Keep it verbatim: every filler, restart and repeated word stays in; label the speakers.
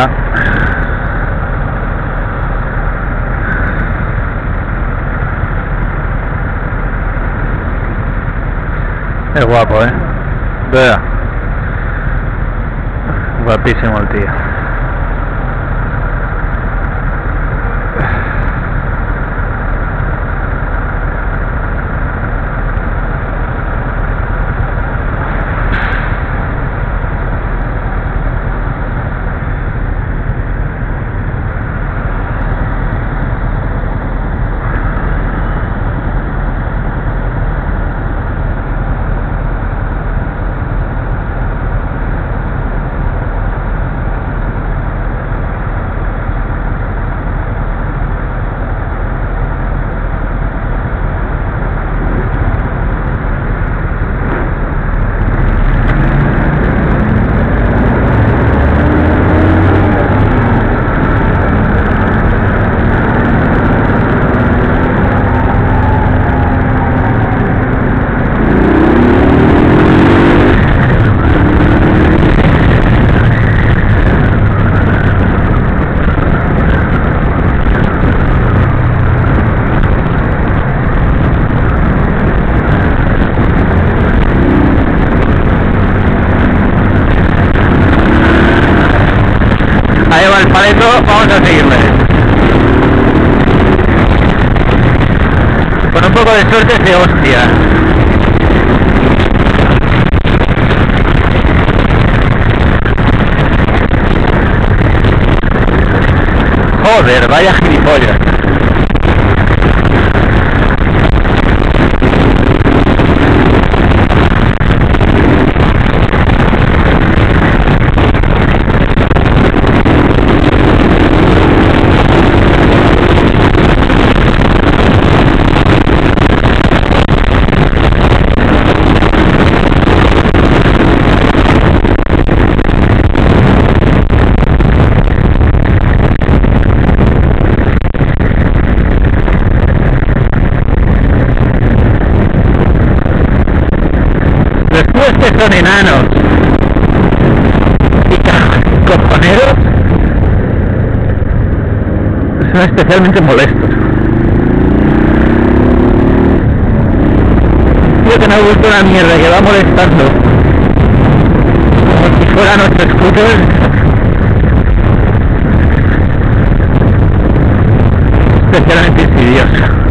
Speaker 1: Hola. Es guapo, eh. Vea. Guapísimo el tío. Ahí va el paleto, vamos a seguirle. Con un poco de suerte se hostia. Joder, vaya gilipollas. Después que son enanos y cojoneros, son especialmente molestos. Tío que no gusta una mierda, que va molestando como si fuera nuestro scooter. Especialmente insidioso.